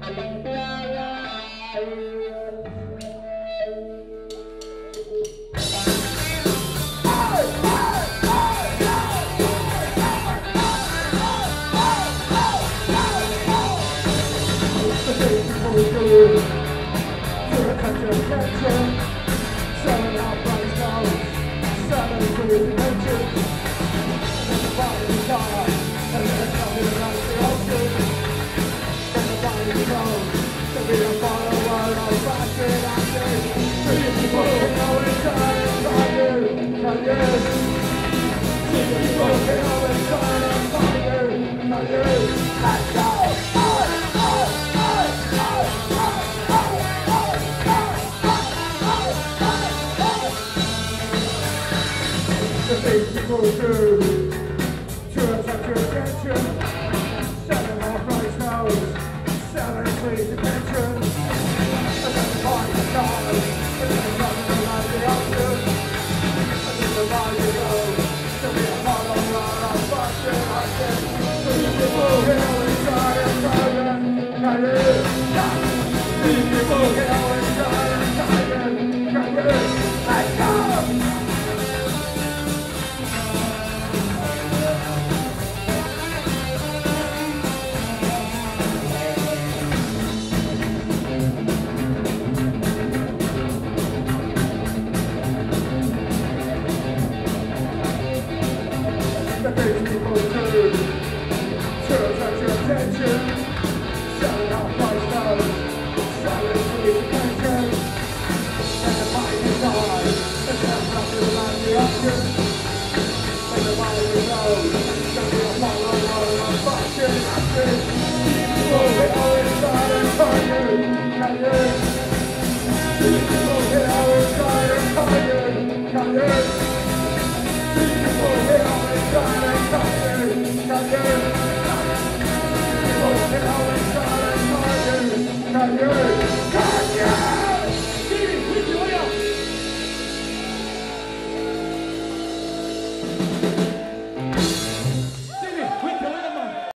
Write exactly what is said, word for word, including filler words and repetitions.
The things people do to attract your attention. Selling half-price house, selling sweet attention. And then the party starts, and then the running around the option. And then the line you go, to be a part of our fashion action. These people get all inside and tired, tired. These people get all inside and tired, tired. Let's go! The things people do to attract your attention. Selling half-price house, selling sweet attention. And the money is high, and there's nothing like the option. And the money is low, don't be a follower of fashion action. People get all inside and tired, tired.